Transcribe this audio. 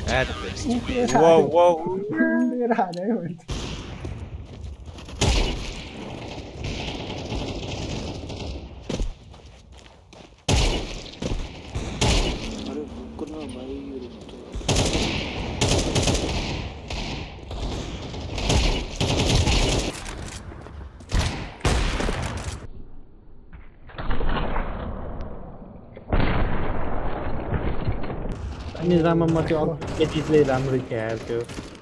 At least. Whoa, whoa. लिएर हाने है मैले अनि राममा चाहिँ केटीले राम्रो खेल्थ्यो